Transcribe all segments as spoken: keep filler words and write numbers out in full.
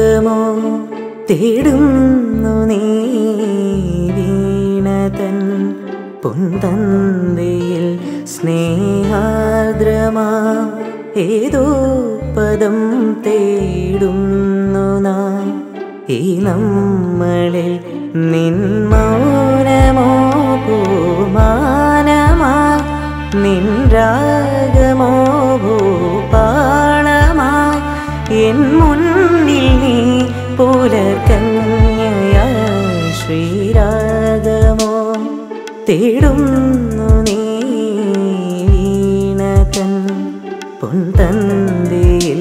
രാഗമോ തേടുന്നു നീ വീണതൻ പൊൻതന്തിയിൽ സ്നേഹാർദ്രമാ ഏതോ പദം തേടുന്നു നാം ഈ നമ്മളിൽ നിൻ മൗനമോ പൂമാനമായി നിൻ രാഗമോ ഭൂപാളമായി എൻ മുന്നിൽ നീ പുലർകന്യയായി ശ്രീരാഗമോ തേടുന്നു നീ വീണതൻ പൊൻതന്തിയിൽ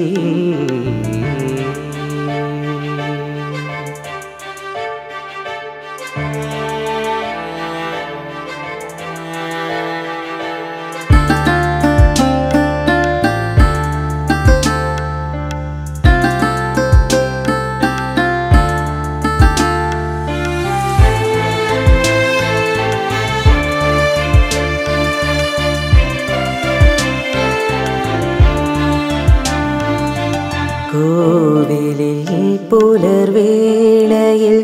കോവിലിൽ പുലർവേളയിൽ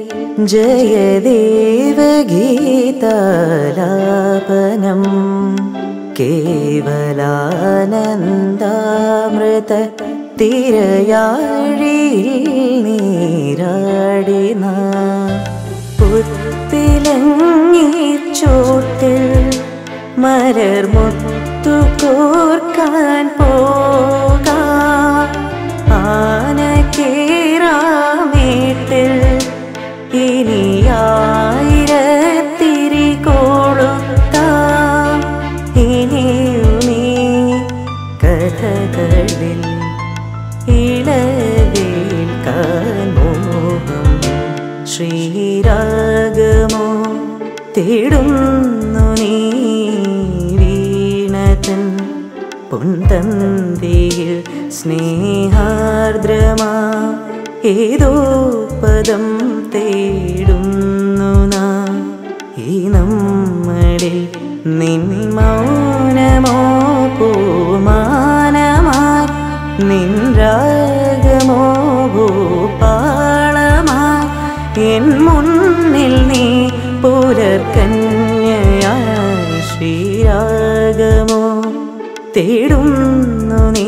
ജയദേവഗീതാലാപനം കേവലാനന്ദാമൃത തിരയാഴിയിൽ നീരാടിന പുത്തിലങ്ങി ചോട്ടിൽ മലർമുത്തു കോർക്കാൻ പോകാം ആനക്കേറാമേട്ടിൽ ഇനിയായിരത്തിരി കൊളുത്താം ഇനിയുമീ കഥകളിൽ ഇളവേൽക്കാൻ മോഹം ശ്രീരാഗമോ തേടുന്നു നീ വീണതൻ പൊൻതന്തിയിൽ സ്നേഹാർദ്രമാ ഏതോ പദം തേടുന്നു നാം ഈ നമ്മളിൽ നിൻ മൗനമോ പൂമാനമായി നിൻ രാഗമോ ഭൂപാളമായി എൻ മുന്നിൽ നീ പുലർകന്യയായി ശ്രീരാഗമോ തേടുന്നു നീ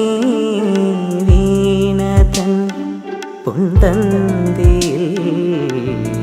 വീണതൻ പൊൻതന്തിയിൽ